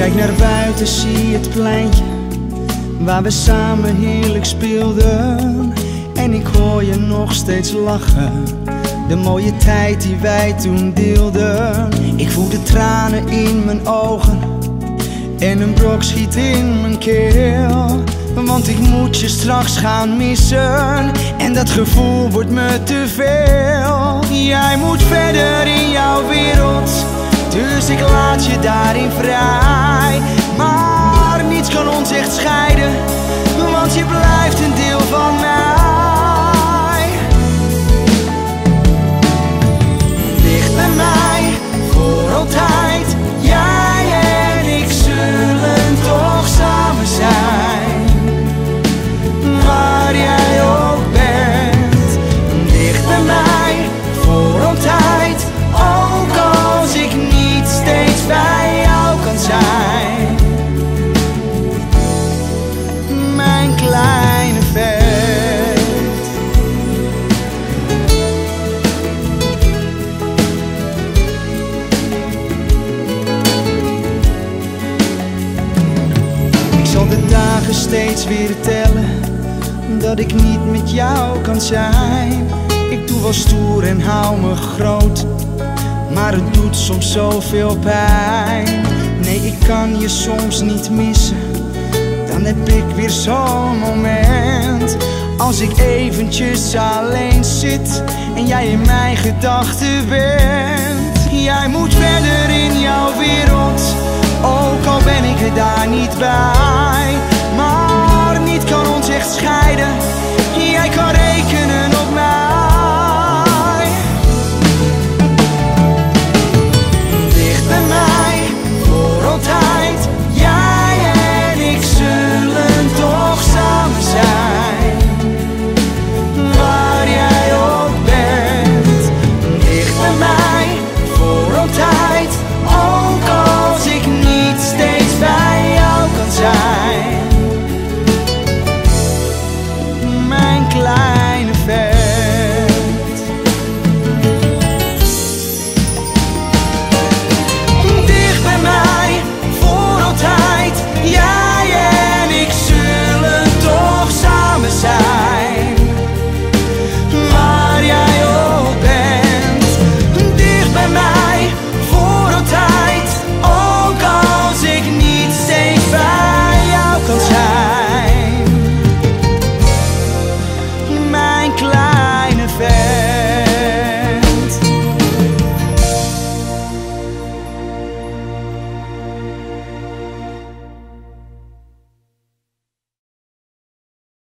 Kijk naar buiten, zie het pleintje waar we samen heerlijk speelden. En ik hoor je nog steeds lachen, de mooie tijd die wij toen deelden. Ik voel de tranen in mijn ogen en een brok schiet in mijn keel. Want ik moet je straks gaan missen en dat gevoel wordt me te veel. Jij moet verder in jouw wereld, dus ik laat je daarin vrij. Maar niets kan ons echt scheiden, want je blijft een deel van mij. Dicht bij mij, voor altijd. Jij en ik zullen toch samen zijn, waar jij ook bent. Dicht bij mij, voor altijd. Ook als ik niet steeds bij jou kan zijn, mijn kleine vet. Ik zal de dagen steeds weer tellen dat ik niet met jou kan zijn. Ik doe wel stoer en hou me groot, maar het doet soms zoveel pijn. Nee, ik kan je soms niet missen, dan heb ik weer zo'n moment. Als ik eventjes alleen zit en jij in mijn gedachten bent. Jij moet verder in jouw wereld, ook al ben ik er daar niet bij. Maar niet kan ons echt scheiden,